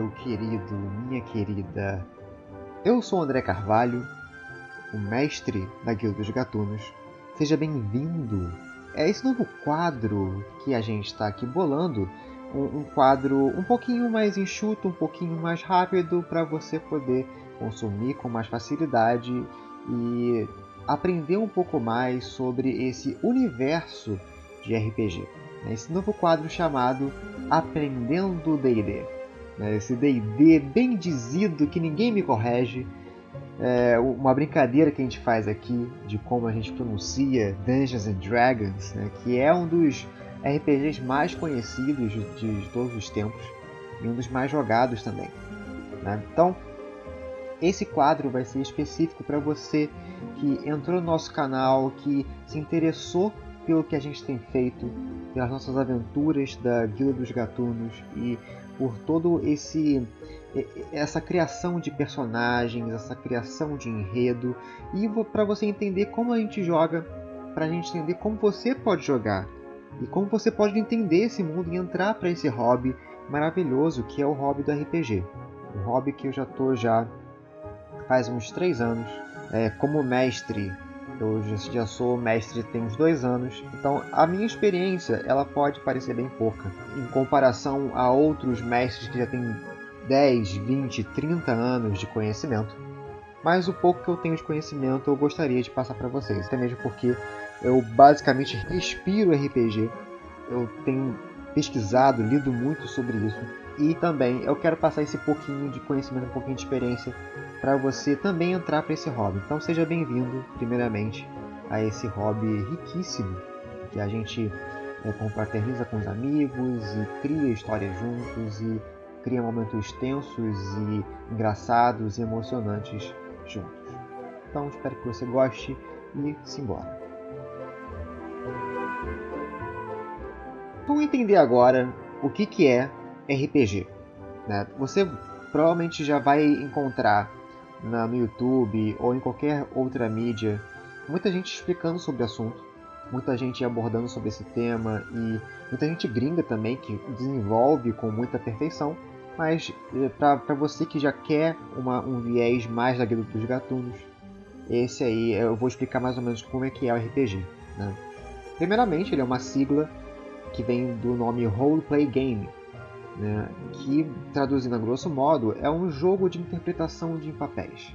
meu querido, minha querida. Eu sou André Carvalho, o mestre da Guilda dos Gatunos. Seja bem-vindo a esse novo quadro que a gente está aqui bolando. Um quadro um pouquinho mais enxuto, um pouquinho mais rápido, para você poder consumir com mais facilidade e aprender um pouco mais sobre esse universo de RPG. Esse novo quadro chamado Aprendendo D&D. Esse D&D bem dizido que ninguém me corrige. É uma brincadeira que a gente faz aqui de como a gente pronuncia Dungeons and Dragons, que é um dos RPGs mais conhecidos de todos os tempos e um dos mais jogados também. Então, esse quadro vai ser específico para você que entrou no nosso canal, que se interessou pelo que a gente tem feito, pelas nossas aventuras da Guilda dos Gatunos e por todo essa criação de personagens, essa criação de enredo, e para você entender como a gente joga, para a gente entender como você pode jogar e como você pode entender esse mundo e entrar para esse hobby maravilhoso que é o hobby do RPG. Um hobby que eu já faz uns 3 anos. Como mestre, eu já sou mestre tem uns 2 anos, então a minha experiência ela pode parecer bem pouca em comparação a outros mestres que já têm 10, 20, 30 anos de conhecimento. Mas o pouco que eu tenho de conhecimento eu gostaria de passar para vocês, até mesmo porque eu basicamente respiro RPG, eu tenho pesquisado, lido muito sobre isso, e também eu quero passar esse pouquinho de conhecimento, um pouquinho de experiência para você também entrar para esse hobby. Então seja bem-vindo, primeiramente, a esse hobby riquíssimo que a gente confraterniza com os amigos e cria histórias juntos e cria momentos tensos e engraçados e emocionantes juntos. Então espero que você goste e simbora. Vamos entender agora o que é RPG. Você provavelmente já vai encontrar no YouTube ou em qualquer outra mídia muita gente explicando sobre o assunto, muita gente abordando sobre esse tema e muita gente gringa também que desenvolve com muita perfeição. Mas para você que já quer um viés mais da Guilda dos Gatunos, esse aí eu vou explicar mais ou menos como é que é o RPG. Primeiramente, ele é uma sigla que vem do nome Roleplay Game, que, traduzindo a grosso modo, é um jogo de interpretação de papéis.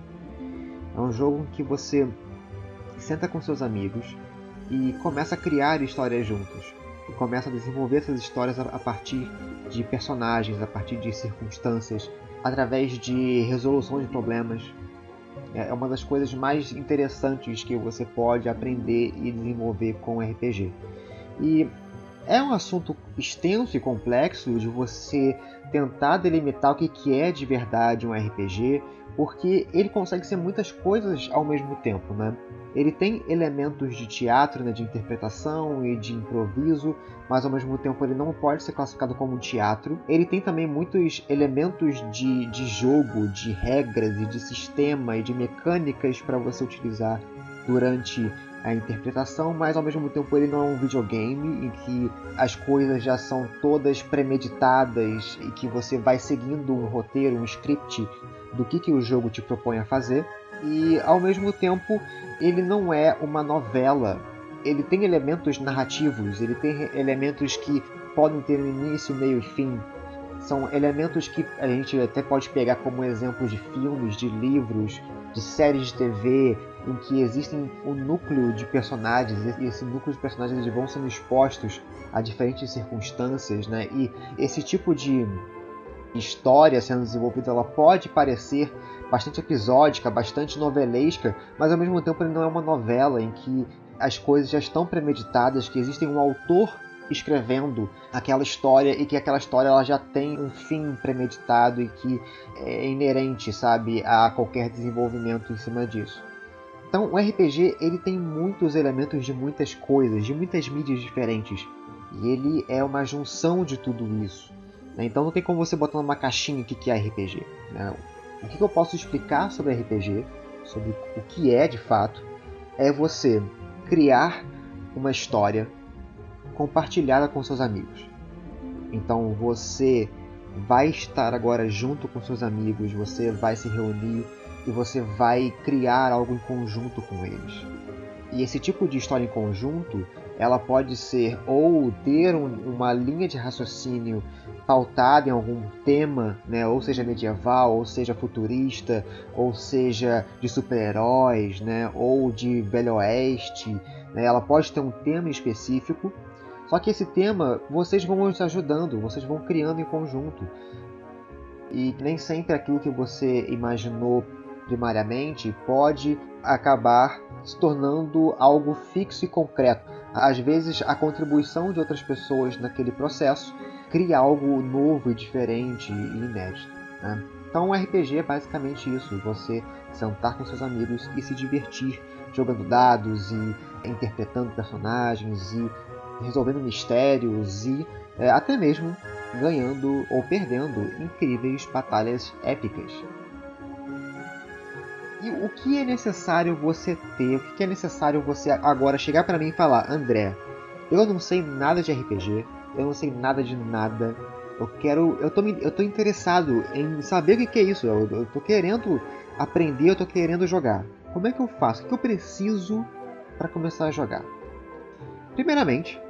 É um jogo em que você senta com seus amigos e começa a criar histórias juntos. E começa a desenvolver essas histórias a partir de personagens, a partir de circunstâncias, através de resolução de problemas. É uma das coisas mais interessantes que você pode aprender e desenvolver com RPG. E é um assunto extenso e complexo de você tentar delimitar o que é de verdade um RPG, porque ele consegue ser muitas coisas ao mesmo tempo. Ele tem elementos de teatro, de interpretação e de improviso, mas ao mesmo tempo ele não pode ser classificado como um teatro. Ele tem também muitos elementos de jogo, de regras e de sistema e de mecânicas para você utilizar durante a interpretação, mas ao mesmo tempo ele não é um videogame em que as coisas já são todas premeditadas e que você vai seguindo um roteiro, um script do que o jogo te propõe a fazer. E ao mesmo tempo ele não é uma novela. Ele tem elementos narrativos, ele tem elementos que podem ter início, meio e fim. São elementos que a gente até pode pegar como exemplos de filmes, de livros, de séries de TV, em que existem um núcleo de personagens, e esse núcleo de personagens eles vão sendo expostos a diferentes circunstâncias, e esse tipo de história sendo desenvolvida, ela pode parecer bastante episódica, bastante novelesca, mas ao mesmo tempo ele não é uma novela em que as coisas já estão premeditadas, que existem um autor escrevendo aquela história e que aquela história ela já tem um fim premeditado e que é inerente, a qualquer desenvolvimento em cima disso. Então o RPG ele tem muitos elementos de muitas coisas, de muitas mídias diferentes, e ele é uma junção de tudo isso. Então não tem como você botar numa caixinha o que é RPG. O que eu posso explicar sobre RPG, sobre o que é de fato, é você criar uma história compartilhada com seus amigos. Então você vai estar agora junto com seus amigos, você vai se reunir e você vai criar algo em conjunto com eles. E esse tipo de história em conjunto, ela pode ser ou ter uma linha de raciocínio pautada em algum tema, né? Ou seja medieval, ou seja futurista, ou seja de super-heróis, né? Ou de Velho Oeste. Né? Ela pode ter um tema específico, só que esse tema vocês vão se ajudando, vocês vão criando em conjunto. E nem sempre aquilo que você imaginou primariamente pode acabar se tornando algo fixo e concreto. Às vezes a contribuição de outras pessoas naquele processo cria algo novo e diferente e inédito. Né? Então o RPG é basicamente isso, você sentar com seus amigos e se divertir jogando dados e interpretando personagens e resolvendo mistérios e até mesmo ganhando ou perdendo incríveis batalhas épicas. E o que é necessário você ter? O que é necessário você agora chegar para mim e falar: André, eu não sei nada de RPG, eu não sei nada de nada, eu tô interessado em saber o que é isso, eu tô querendo aprender, eu tô querendo jogar. Como é que eu faço? O que eu preciso para começar a jogar? Primeiramente,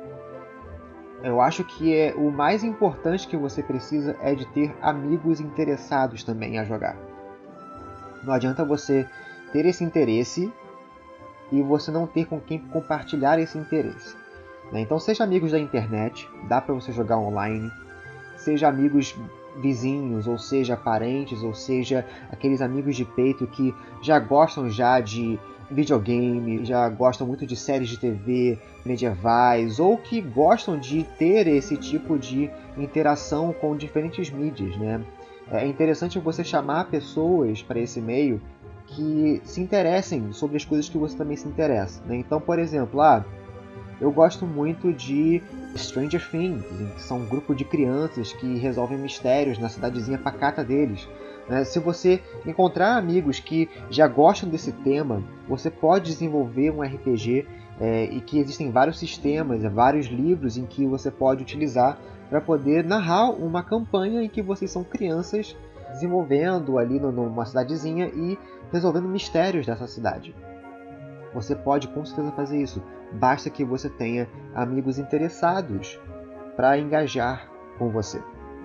eu acho que o mais importante que você precisa é de ter amigos interessados também a jogar. Não adianta você ter esse interesse e você não ter com quem compartilhar esse interesse. Então seja amigos da internet, dá para você jogar online. Seja amigos vizinhos, ou seja parentes, ou seja aqueles amigos de peito que já gostam já de videogame, já gostam muito de séries de TV medievais, ou que gostam de ter esse tipo de interação com diferentes mídias, né? É interessante você chamar pessoas para esse meio que se interessem sobre as coisas que você também se interessa. Né? Então, por exemplo, eu gosto muito de Stranger Things, que são um grupo de crianças que resolvem mistérios na cidadezinha pacata deles. Né? Se você encontrar amigos que já gostam desse tema, você pode desenvolver um RPG e que existem vários sistemas, vários livros em que você pode utilizar para poder narrar uma campanha em que vocês são crianças desenvolvendo ali numa cidadezinha e resolvendo mistérios dessa cidade. Você pode com certeza fazer isso. Basta que você tenha amigos interessados para engajar com você.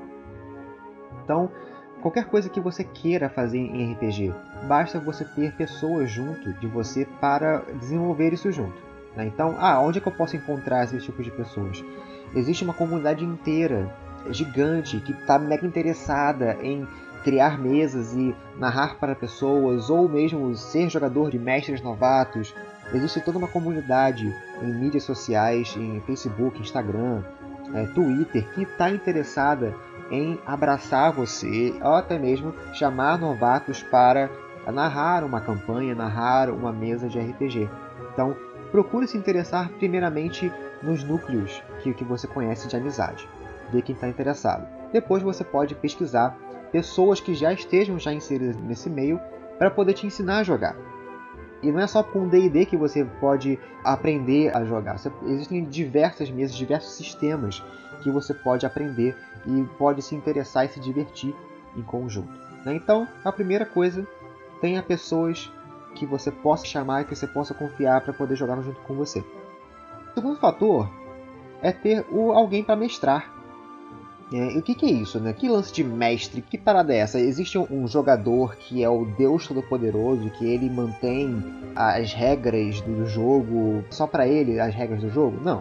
Então, qualquer coisa que você queira fazer em RPG, basta você ter pessoas junto de você para desenvolver isso junto. Né? Então, onde é que eu posso encontrar esses tipos de pessoas? Existe uma comunidade inteira, gigante, que está mega interessada em criar mesas e narrar para pessoas, ou mesmo ser jogador de mestres novatos. Existe toda uma comunidade em mídias sociais, em Facebook, Instagram, Twitter, que está interessada em abraçar você, ou até mesmo chamar novatos para narrar uma campanha, narrar uma mesa de RPG. Então, procure se interessar primeiramente nos núcleos que você conhece de amizade. Ver quem está interessado. Depois você pode pesquisar pessoas que já estejam inseridas nesse meio para poder te ensinar a jogar. E não é só com D&D que você pode aprender a jogar. Existem diversas mesas, diversos sistemas que você pode aprender e pode se interessar e se divertir em conjunto. Então, a primeira coisa, tenha pessoas que você possa chamar e que você possa confiar para poder jogar junto com você. O segundo fator é ter alguém para mestrar. E o que é isso, né? Que lance de mestre? Que parada é essa? Existe um jogador que é o Deus Todo-Poderoso, que ele mantém as regras do jogo, só para ele as regras do jogo? Não.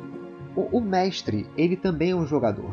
O mestre, ele também é um jogador.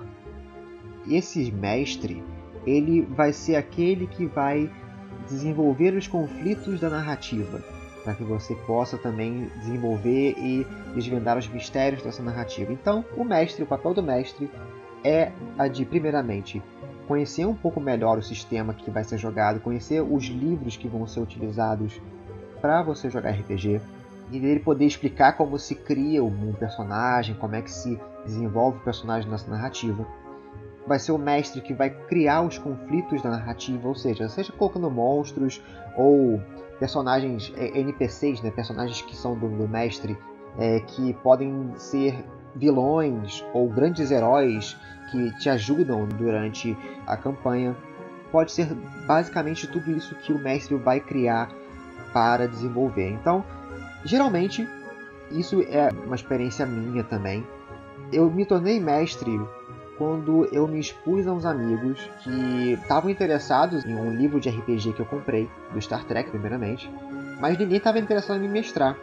E esse mestre, ele vai ser aquele que vai desenvolver os conflitos da narrativa, para que você possa também desenvolver e desvendar os mistérios dessa narrativa. Então, o papel do mestre é a de, primeiramente, conhecer um pouco melhor o sistema que vai ser jogado, conhecer os livros que vão ser utilizados para você jogar RPG, e ele poder explicar como se cria um personagem, como é que se desenvolve o personagem nessa narrativa. Vai ser o mestre que vai criar os conflitos da narrativa, ou seja colocando monstros ou personagens NPCs, né, personagens que são do mestre, que podem ser vilões ou grandes heróis que te ajudam durante a campanha. Pode ser basicamente tudo isso que o mestre vai criar para desenvolver. Então, geralmente, isso é uma experiência minha também. Eu me tornei mestre quando eu me expus a uns amigos que estavam interessados em um livro de RPG que eu comprei, do Star Trek primeiramente, mas ninguém estava interessado em me mestrar.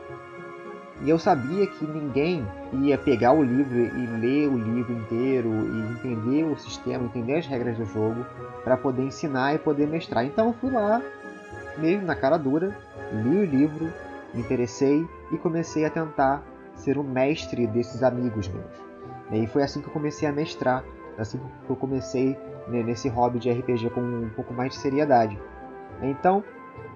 E eu sabia que ninguém ia pegar o livro e ler o livro inteiro e entender o sistema, entender as regras do jogo para poder ensinar e poder mestrar. Então eu fui lá, meio na cara dura, li o livro, me interessei e comecei a tentar ser o mestre desses amigos meus. E foi assim que eu comecei a mestrar, assim que eu comecei nesse hobby de RPG com um pouco mais de seriedade. Então,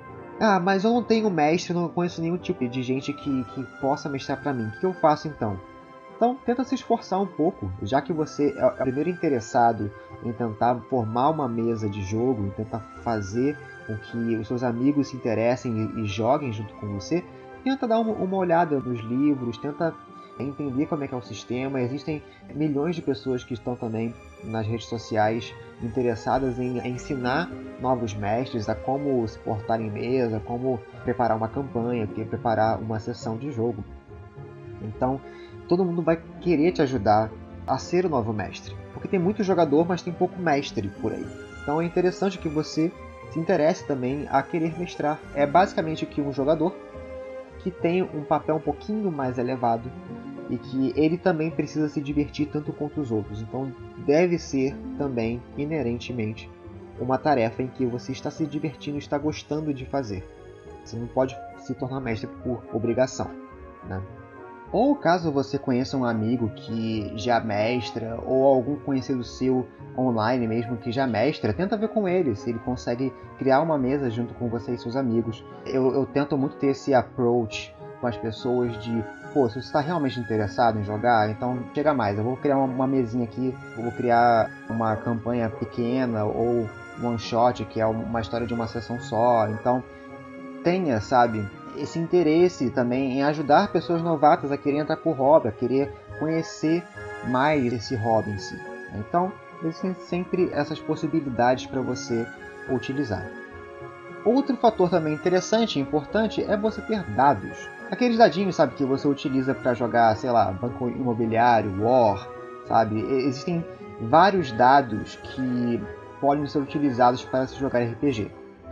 mas eu não tenho mestre, não conheço nenhum tipo de gente que possa mestrar para mim. O que eu faço então? Então, tenta se esforçar um pouco, já que você é o primeiro interessado em tentar formar uma mesa de jogo, em tentar fazer com que os seus amigos se interessem e joguem junto com você. Tenta dar uma olhada nos livros, tenta entender como é que é o sistema. Existem milhões de pessoas que estão também nas redes sociais interessadas em ensinar novos mestres a como se portar em mesa, como preparar uma campanha, preparar uma sessão de jogo. Então, todo mundo vai querer te ajudar a ser o novo mestre, porque tem muito jogador, mas tem pouco mestre por aí. Então é interessante que você se interesse também a querer mestrar. É basicamente que um jogador que tem um papel um pouquinho mais elevado e que ele também precisa se divertir tanto quanto os outros. Então deve ser também, inerentemente, uma tarefa em que você está se divertindo, está gostando de fazer. Você não pode se tornar mestre por obrigação, né? Ou caso você conheça um amigo que já mestra, ou algum conhecido seu online mesmo que já mestra, tenta ver com ele se ele consegue criar uma mesa junto com você e seus amigos. Eu tento muito ter esse approach com as pessoas de, se você está realmente interessado em jogar, então chega mais, eu vou criar uma mesinha aqui, eu vou criar uma campanha pequena ou one shot, que é uma história de uma sessão só. Então tenha, sabe, esse interesse também em ajudar pessoas novatas a querer entrar por hobby, a querer conhecer mais esse hobby em si. Então, existem sempre essas possibilidades para você utilizar. Outro fator também interessante e importante é você ter dados. Aqueles dadinhos, sabe, que você utiliza para jogar, sei lá, Banco Imobiliário, War, sabe? Existem vários dados que podem ser utilizados para se jogar RPG.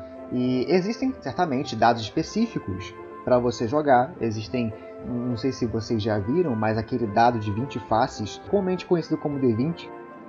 E existem certamente dados específicos para você jogar. Existem, não sei se vocês já viram, mas aquele dado de 20 faces, comumente conhecido como D20,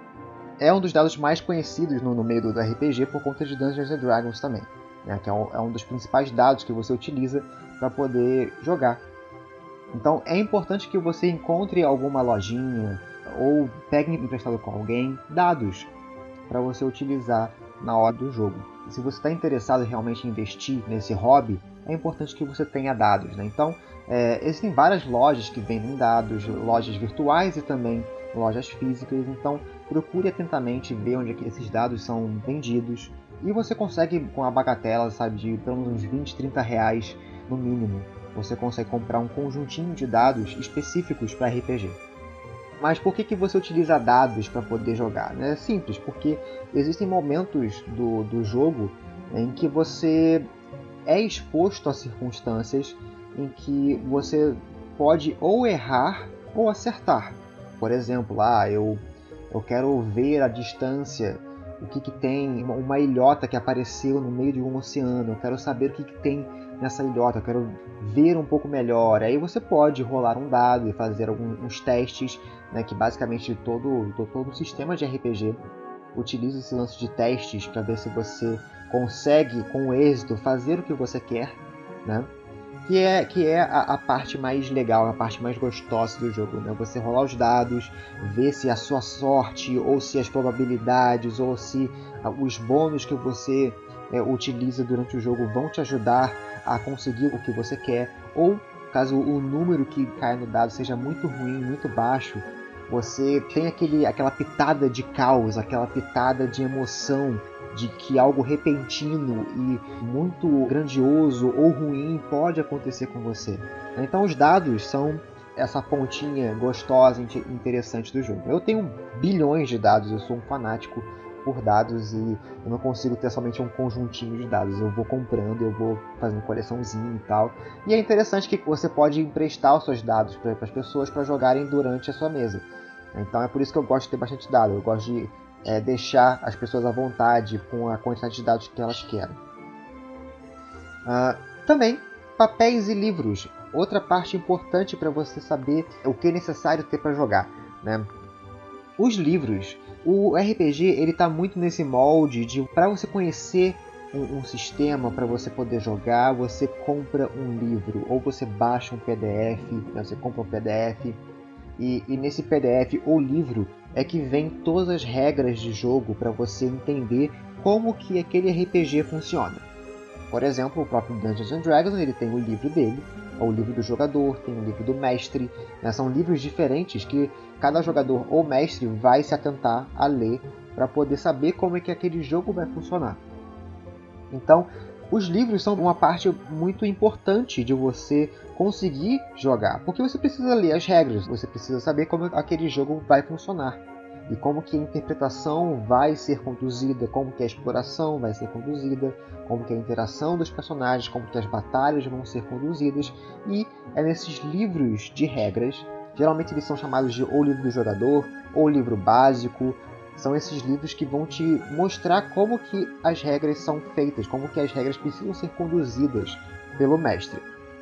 é um dos dados mais conhecidos no meio do RPG por conta de Dungeons & Dragons também, né? Que é um dos principais dados que você utiliza para poder jogar. Então é importante que você encontre alguma lojinha ou pegue emprestado com alguém dados para você utilizar na hora do jogo. E se você está interessado realmente em investir nesse hobby, é importante que você tenha dados, né? Então, existem várias lojas que vendem dados, lojas virtuais e também lojas físicas. Então, procure atentamente ver onde é que esses dados são vendidos. E você consegue, com a bagatela, sabe, de pelo menos uns 20, 30 reais no mínimo, você consegue comprar um conjuntinho de dados específicos para RPG. Mas por que você utiliza dados para poder jogar? É simples, porque existem momentos do jogo em que você é exposto a circunstâncias em que você pode ou errar ou acertar. Por exemplo, eu quero ver a distância, o que tem uma ilhota que apareceu no meio de um oceano, eu quero saber o que tem nessa ilhota, eu quero ver um pouco melhor. Aí você pode rolar um dado e fazer alguns testes, né, que basicamente todo o sistema de RPG utiliza esse lance de testes para ver se você consegue com êxito fazer o que você quer, né? Que é a parte mais legal, a parte mais gostosa do jogo, né? Você rolar os dados, ver se a sua sorte, ou se as probabilidades, ou se os bônus que você utiliza durante o jogo vão te ajudar a conseguir o que você quer, ou caso o número que cai no dado seja muito ruim, muito baixo, você tem aquela pitada de caos, aquela pitada de emoção, de que algo repentino e muito grandioso ou ruim pode acontecer com você. Então os dados são essa pontinha gostosa e interessante do jogo. Eu tenho bilhões de dados, eu sou um fanático por dados e eu não consigo ter somente um conjuntinho de dados. Eu vou comprando, eu vou fazendo coleçãozinha e tal. E é interessante que você pode emprestar os seus dados para as pessoas para jogarem durante a sua mesa. Então é por isso que eu gosto de ter bastante dados. Eu gosto de deixar as pessoas à vontade com a quantidade de dados que elas querem. Também papéis e livros. Outra parte importante para você saber o que é necessário ter para jogar, né? Os livros. O RPG ele está muito nesse molde de para você conhecer um sistema, para você poder jogar, você compra um livro ou você baixa um PDF, né? Você compra um PDF e nesse PDF ou livro é que vem todas as regras de jogo para você entender como que aquele RPG funciona. Por exemplo, o próprio Dungeons and Dragons ele tem o livro dele, o livro do jogador, tem o livro do mestre, né? São livros diferentes que cada jogador ou mestre vai se atentar a ler para poder saber como é que aquele jogo vai funcionar. Então, os livros são uma parte muito importante de você conseguir jogar, porque você precisa ler as regras, você precisa saber como aquele jogo vai funcionar e como que a interpretação vai ser conduzida, como que a exploração vai ser conduzida, como que a interação dos personagens, como que as batalhas vão ser conduzidas. E é nesses livros de regras, geralmente eles são chamados de ou livro do jogador, ou livro básico, são esses livros que vão te mostrar como que as regras são feitas, como que as regras precisam ser conduzidas pelo mestre.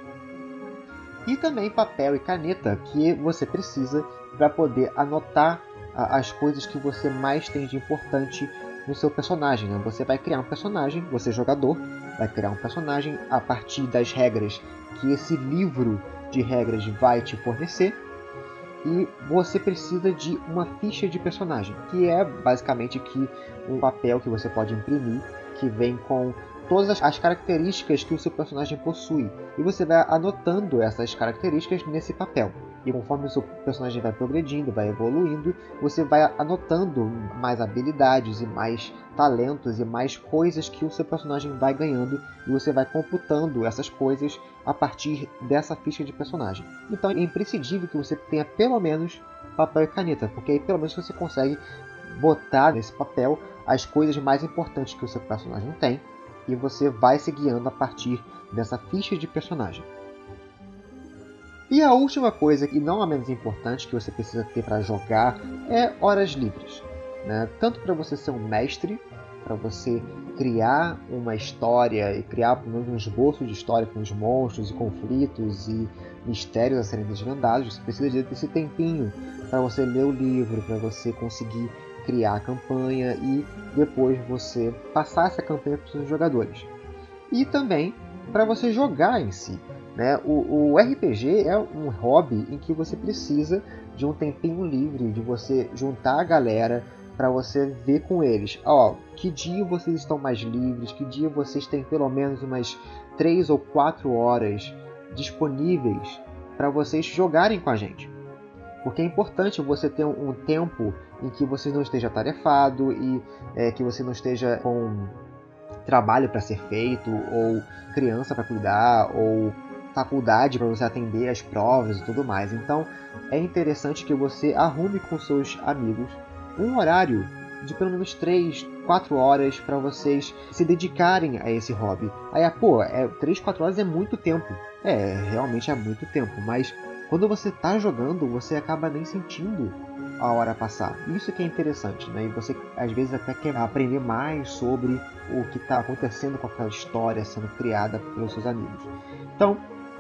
E também papel e caneta que você precisa para poder anotar as coisas que você mais tem de importante no seu personagem, né? Você vai criar um personagem, você jogador, vai criar um personagem a partir das regras que esse livro de regras vai te fornecer. E você precisa de uma ficha de personagem, que é basicamente um papel que você pode imprimir, que vem com todas as características que o seu personagem possui. E você vai anotando essas características nesse papel. E conforme o seu personagem vai progredindo, vai evoluindo, você vai anotando mais habilidades e mais talentos e mais coisas que o seu personagem vai ganhando. E você vai computando essas coisas a partir dessa ficha de personagem. Então é imprescindível que você tenha pelo menos papel e caneta, porque aí pelo menos você consegue botar nesse papel as coisas mais importantes que o seu personagem tem. E você vai se guiando a partir dessa ficha de personagem. E a última coisa, e não a menos importante, que você precisa ter para jogar é horas livres, né? Tanto para você ser um mestre, para você criar uma história e criar pelo menos um esboço de história com os monstros e conflitos e mistérios a serem desvendados, você precisa desse tempinho para você ler o livro, para você conseguir criar a campanha e depois você passar essa campanha para os seus jogadores. E também para você jogar em si, né? O RPG é um hobby em que você precisa de um tempinho livre, de você juntar a galera para você ver com eles. Que dia vocês estão mais livres, que dia vocês têm pelo menos umas 3 ou 4 horas disponíveis para vocês jogarem com a gente. Porque é importante você ter um tempo em que você não esteja atarefado e que você não esteja com trabalho para ser feito, ou criança para cuidar, ou faculdade para você atender as provas e tudo mais. Então é interessante que você arrume com seus amigos um horário de pelo menos 3, 4 horas para vocês se dedicarem a esse hobby. Aí, 3, 4 horas é muito tempo. Realmente é muito tempo, mas quando você está jogando, você acaba nem sentindo a hora passar. Isso que é interessante, né? E você às vezes até quer aprender mais sobre o que está acontecendo com aquela história sendo criada pelos seus amigos. Então,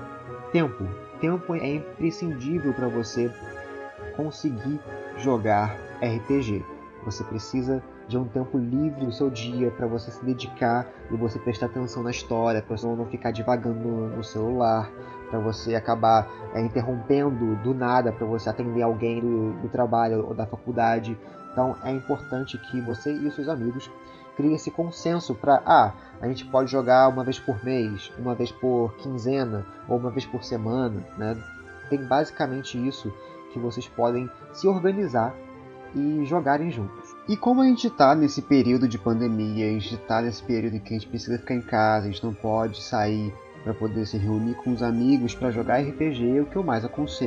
tempo. Tempo é imprescindível para você conseguir jogar RPG. Você precisa de um tempo livre do seu dia para você se dedicar e você prestar atenção na história, para você não ficar divagando no celular, para você acabar interrompendo do nada para você atender alguém do trabalho ou da faculdade. Então é importante que você e os seus amigos criem esse consenso para a gente pode jogar uma vez por mês, uma vez por quinzena ou uma vez por semana, né? Tem basicamente isso que vocês podem se organizar e jogarem juntos. E como a gente está nesse período de pandemia, a gente está nesse período em que a gente precisa ficar em casa, a gente não pode sair para poder se reunir com os amigos para jogar RPG, o que eu mais aconselho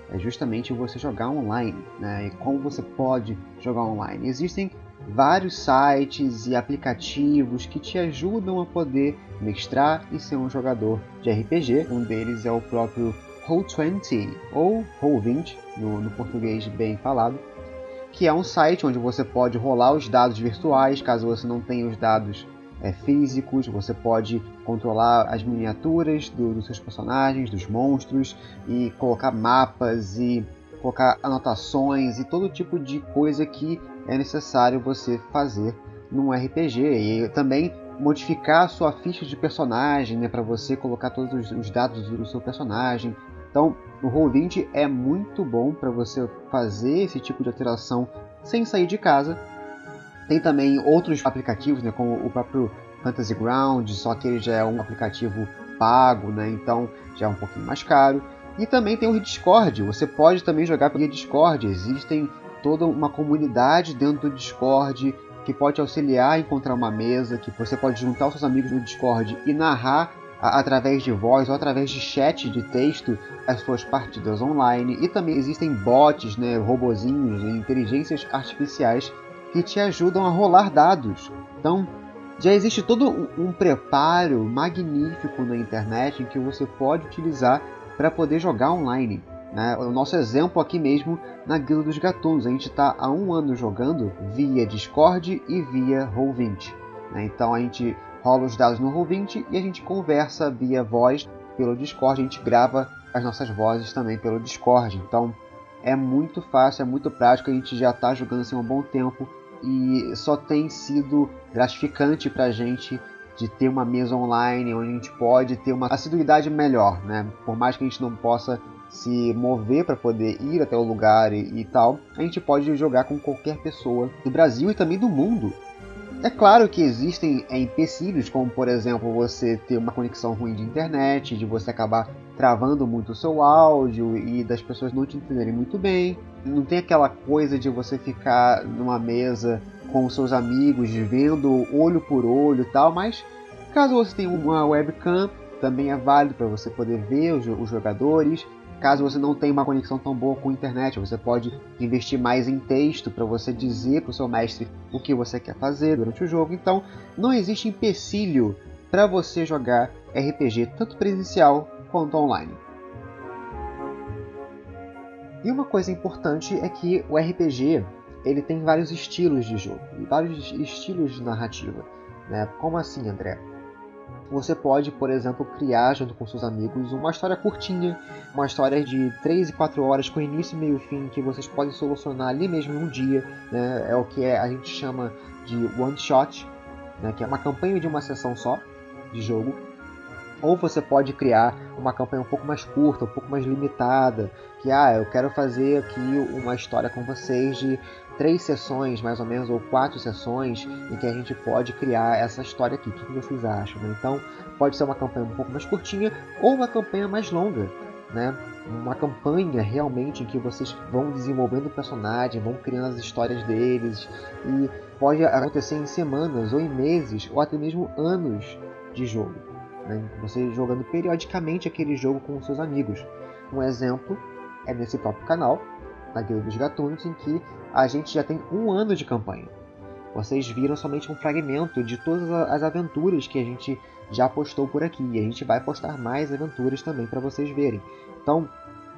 é justamente você jogar online, né? E como você pode jogar online. Existem vários sites e aplicativos que te ajudam a poder mestrar e ser um jogador de RPG. Um deles é o próprio Roll20, ou Roll20, no português bem falado, que é um site onde você pode rolar os dados virtuais, caso você não tenha os dados físicos. Você pode controlar as miniaturas dos seus personagens, dos monstros, e colocar mapas e colocar anotações e todo tipo de coisa que é necessário você fazer num RPG. E também modificar a sua ficha de personagem, né, para você colocar todos os dados do seu personagem. Então, o Roll20 é muito bom para você fazer esse tipo de alteração sem sair de casa. Tem também outros aplicativos, né, como o próprio Fantasy Ground, só que ele já é um aplicativo pago, né, então já é um pouquinho mais caro. E também tem o Discord, você pode também jogar pelo Discord. Existem toda uma comunidade dentro do Discord que pode auxiliar a encontrar uma mesa, que você pode juntar os seus amigos no Discord e narrar através de voz ou através de chat de texto as suas partidas online. E também existem bots, né, robozinhos, inteligências artificiais que te ajudam a rolar dados. Então, já existe todo um preparo magnífico na internet em que você pode utilizar para poder jogar online, né? O nosso exemplo aqui mesmo na Guilda dos Gatunos, a gente está há 1 ano jogando via Discord e via Roll20, né? Então a gente rola os dados no Roll20 e a gente conversa via voz pelo Discord, a gente grava as nossas vozes também pelo Discord. Então é muito fácil, é muito prático, a gente já está jogando assim há um bom tempo e só tem sido gratificante para a gente de ter uma mesa online onde a gente pode ter uma assiduidade melhor, né? Por mais que a gente não possa se mover para poder ir até o lugar e tal, a gente pode jogar com qualquer pessoa do Brasil e também do mundo. É claro que existem empecilhos, como por exemplo você ter uma conexão ruim de internet, de você acabar travando muito o seu áudio e das pessoas não te entenderem muito bem. Não tem aquela coisa de você ficar numa mesa com os seus amigos, vendo olho por olho e tal, mas caso você tenha uma webcam, também é válido para você poder ver os jogadores. Caso você não tenha uma conexão tão boa com a internet, você pode investir mais em texto para você dizer para o seu mestre o que você quer fazer durante o jogo. Então, não existe empecilho para você jogar RPG, tanto presencial quanto online. E uma coisa importante é que o RPG ele tem vários estilos de jogo e vários estilos de narrativa, né? Como assim, André? Você pode, por exemplo, criar junto com seus amigos uma história curtinha, uma história de 3 e 4 horas com início, meio e fim, que vocês podem solucionar ali mesmo em um dia, né? É o que a gente chama de one shot, né? Que é uma campanha de uma sessão só de jogo. Ou você pode criar uma campanha um pouco mais curta, um pouco mais limitada, que eu quero fazer aqui uma história com vocês de 3 sessões, mais ou menos, ou 4 sessões, em que a gente pode criar essa história aqui. O que vocês acham, né? Então, pode ser uma campanha um pouco mais curtinha ou uma campanha mais longa, né? Uma campanha realmente em que vocês vão desenvolvendo o personagem, vão criando as histórias deles, e pode acontecer em semanas, ou em meses, ou até mesmo anos de jogo, né? Você jogando periodicamente aquele jogo com os seus amigos. Um exemplo é nesse próprio canal, na Guilda dos Gatunos, em que a gente já tem 1 ano de campanha. Vocês viram somente um fragmento de todas as aventuras que a gente já postou por aqui, e a gente vai postar mais aventuras também para vocês verem. Então,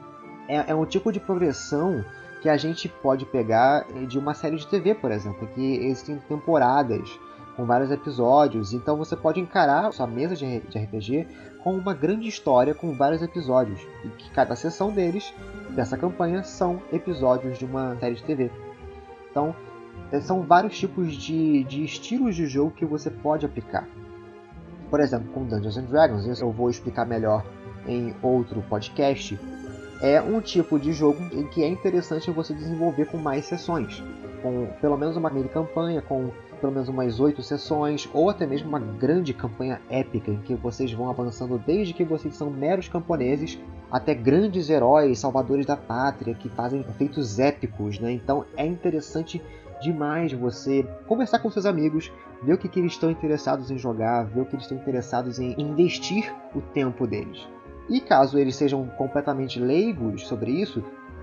é um tipo de progressão que a gente pode pegar de uma série de TV, por exemplo, que existem temporadas com vários episódios. Então você pode encarar sua mesa de RPG como uma grande história com vários episódios, e que cada sessão dessa campanha, são episódios de uma série de TV. Então, são vários tipos de estilos de jogo que você pode aplicar. Por exemplo, com Dungeons and Dragons, isso eu vou explicar melhor em outro podcast. É um tipo de jogo em que é interessante você desenvolver com mais sessões, com pelo menos uma mini campanha, com pelo menos umas 8 sessões, ou até mesmo uma grande campanha épica, em que vocês vão avançando desde que vocês são meros camponeses até grandes heróis, salvadores da pátria, que fazem feitos épicos, né? Então é interessante demais você conversar com seus amigos, ver o que eles estão interessados em jogar, ver o que eles estão interessados em investir o tempo deles. E caso eles sejam completamente leigos sobre isso,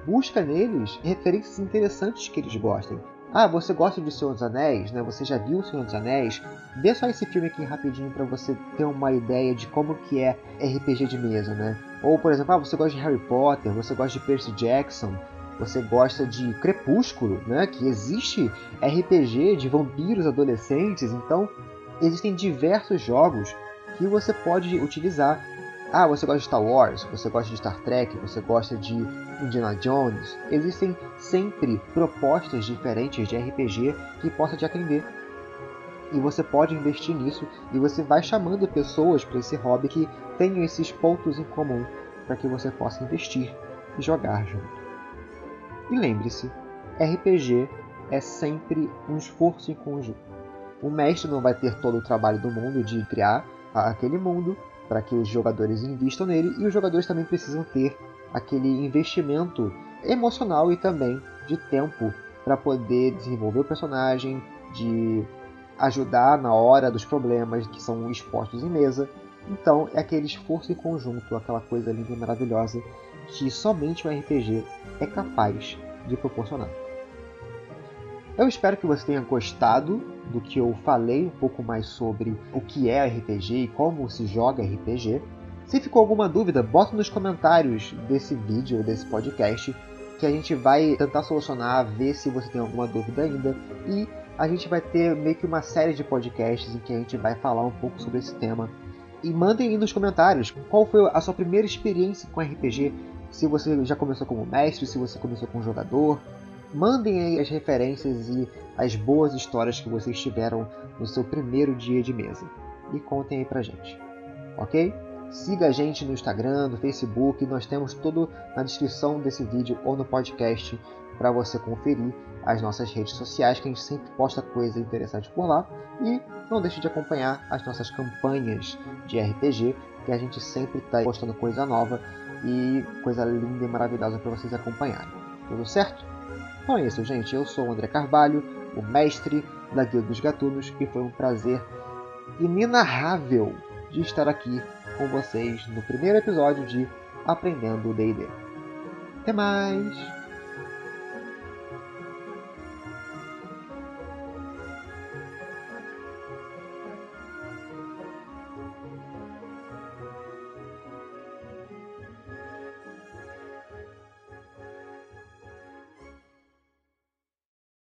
busca neles referências interessantes que eles gostem. Ah, você gosta de Senhor dos Anéis, né? Você já viu o Senhor dos Anéis? Vê só esse filme aqui rapidinho para você ter uma ideia de como que é RPG de mesa, né? Ou, por exemplo, você gosta de Harry Potter, você gosta de Percy Jackson, você gosta de Crepúsculo, né? Que existe RPG de vampiros adolescentes, então existem diversos jogos que você pode utilizar. Ah, você gosta de Star Wars, você gosta de Star Trek, você gosta de Indiana Jones. Existem sempre propostas diferentes de RPG que possam te atender. E você pode investir nisso e você vai chamando pessoas para esse hobby que tenham esses pontos em comum para que você possa investir e jogar junto. E lembre-se, RPG é sempre um esforço em conjunto. O mestre não vai ter todo o trabalho do mundo de criar aquele mundo para que os jogadores investam nele, e os jogadores também precisam ter aquele investimento emocional e também de tempo para poder desenvolver o personagem, de ajudar na hora dos problemas que são expostos em mesa. Então é aquele esforço em conjunto, aquela coisa linda e maravilhosa que somente um RPG é capaz de proporcionar. Eu espero que você tenha gostado do que eu falei um pouco mais sobre o que é RPG e como se joga RPG. Se ficou alguma dúvida, bota nos comentários desse vídeo ou desse podcast, que a gente vai tentar solucionar, ver se você tem alguma dúvida ainda. E a gente vai ter meio que uma série de podcasts em que a gente vai falar um pouco sobre esse tema. E mandem aí nos comentários qual foi a sua primeira experiência com RPG. Se você já começou como mestre, se você começou como jogador. Mandem aí as referências e as boas histórias que vocês tiveram no seu primeiro dia de mesa. E contem aí pra gente. Ok? Siga a gente no Instagram, no Facebook. Nós temos tudo na descrição desse vídeo ou no podcast para você conferir as nossas redes sociais, que a gente sempre posta coisa interessante por lá. E não deixe de acompanhar as nossas campanhas de RPG, que a gente sempre está postando coisa nova e coisa linda e maravilhosa para vocês acompanharem. Tudo certo? Então é isso, gente. Eu sou o André Carvalho, o mestre da Guilda dos Gatunos, e foi um prazer inenarrável de estar aqui com vocês no primeiro episódio de Aprendendo D&D. Até mais!